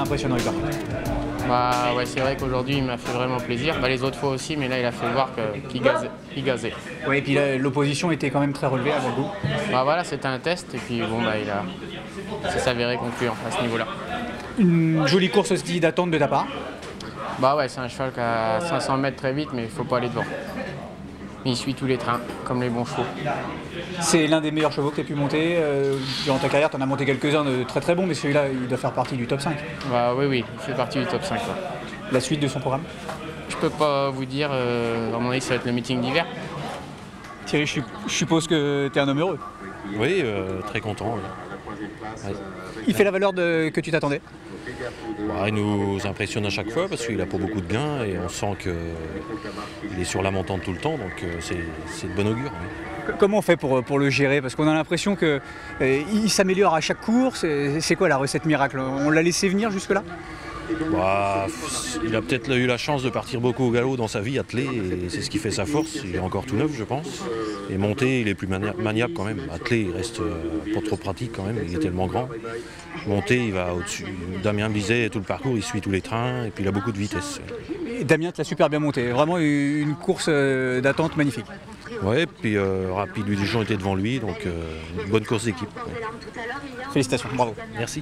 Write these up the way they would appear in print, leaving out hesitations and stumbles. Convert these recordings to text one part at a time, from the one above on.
impressionnant, Hubert. Bah ouais, c'est vrai qu'aujourd'hui il m'a fait vraiment plaisir. Bah, les autres fois aussi, mais là il a fait voir qu'il gazait. Ouais, et puis l'opposition était quand même très relevée à mon goût. Bah voilà, c'était un test et puis bon bah ça s'est avéré concluant à ce niveau-là. Une jolie course aussi d'attente de ta part. Bah ouais, c'est un cheval qui a 500 mètres très vite, mais il faut pas aller devant. Il suit tous les trains, comme les bons chevaux. C'est l'un des meilleurs chevaux que tu as pu monter. Durant ta carrière, tu en as monté quelques-uns de très très bons, mais celui-là, il doit faire partie du top 5. Bah oui, il fait partie du top 5. Ouais. La suite de son programme? Je peux pas vous dire, à mon avis, ça va être le meeting d'hiver. Thierry, je suppose que tu es un homme heureux. Oui, très content. Oui. Ouais. Il fait la valeur que tu t'attendais? Bah, il nous impressionne à chaque fois parce qu'il n'a pas beaucoup de gains et on sent qu'il est sur la montante tout le temps, donc c'est de bon augure. Oui. Comment on fait pour le gérer? Parce qu'on a l'impression qu'il s'améliore à chaque course. C'est quoi la recette miracle? On l'a laissé venir jusque-là? Bah, il a peut-être eu la chance de partir beaucoup au galop dans sa vie, attelé, et c'est ce qui fait sa force. Il est encore tout neuf, je pense. Et monter, il est plus maniable quand même. Attelé, il reste pas trop pratique quand même, il est tellement grand. Monter, il va au-dessus. Damien Bizet, tout le parcours, il suit tous les trains, et puis il a beaucoup de vitesse. Et Damien te l'a super bien monté. Vraiment une course d'attente magnifique. Ouais, puis Rapide Louis Dijon était devant lui, donc une bonne course d'équipe. Ouais. Félicitations, bravo. Merci.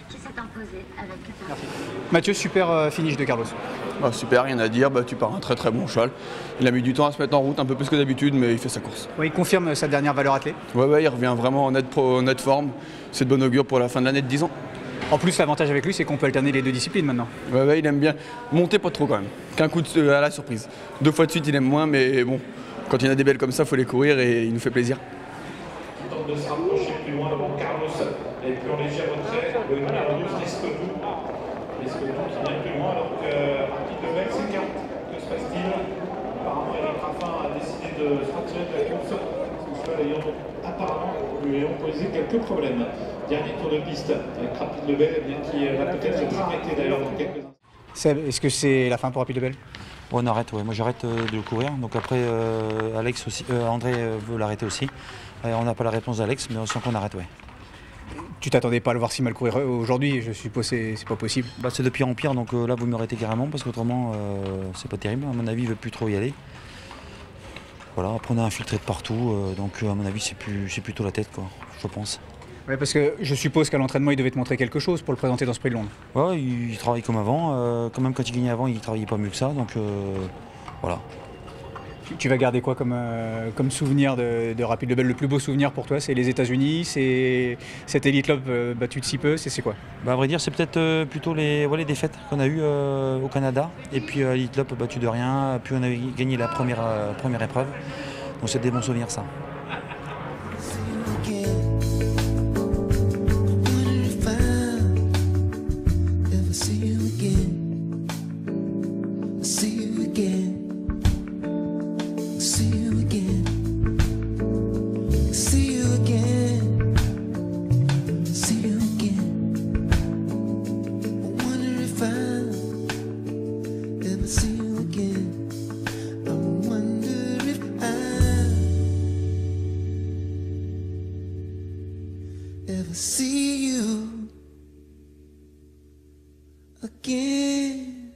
Merci. Mathieu, super finish de Carlos. Bah, super, rien à dire, tu pars un très très bon cheval. Il a mis du temps à se mettre en route, un peu plus que d'habitude, mais il fait sa course. Ouais, il confirme sa dernière valeur attelée. Ouais, il revient vraiment en nette forme. C'est de bon augure pour la fin de l'année de 10 ans. En plus, l'avantage avec lui, c'est qu'on peut alterner les deux disciplines maintenant. Ouais, il aime bien. Monter pas trop quand même. Qu'un coup à la surprise. 2 fois de suite, il aime moins, mais bon, quand il y en a des belles comme ça, il faut les courir et il nous fait plaisir. Il tente de se rapprocher plus loin devant Carlos. Et plus en léger retrait, le numéro 12 risque tout. Risque tout qui vient plus loin alors que Rapide Level s'écarte. Que se passe-t-il? Apparemment, Eric Raffin a décidé de se retirer de la course. Ce cheval ayant apparemment lui ayant posé quelques problèmes. Dernier tour de piste avec Rapide Level, qui va peut-être être arrêté d'ailleurs dans quelques instants. Est-ce que c'est la fin pour Rapide Lebel? On arrête, ouais. Moi j'arrête de le courir. Donc après Alex aussi, André veut l'arrêter aussi. On n'a pas la réponse d'Alex, mais on sent qu'on arrête, ouais. Tu t'attendais pas à le voir si mal courir aujourd'hui, je suppose que c'est pas possible. Bah, c'est de pire en pire, donc là vous m'arrêtez carrément parce qu'autrement c'est pas terrible. À mon avis, il veut plus trop y aller. Voilà, après on a infiltré de partout, donc à mon avis c'est plutôt la tête, quoi, je pense. Ouais, parce que je suppose qu'à l'entraînement il devait te montrer quelque chose pour le présenter dans ce prix de Londres. Ouais, il travaille comme avant, quand même quand il gagnait avant il travaillait pas mieux que ça, donc voilà. Tu vas garder quoi comme souvenir de Rapide Lebel? Le plus beau souvenir pour toi, c'est les États-Unis, c'est cette Elite Club battue de si peu, c'est quoi? Bah, à vrai dire, c'est peut-être plutôt les défaites qu'on a eues au Canada. Et puis Elite Club battu de rien, puis on a gagné la première épreuve. Donc c'est des bons souvenirs, ça. Ever see you again.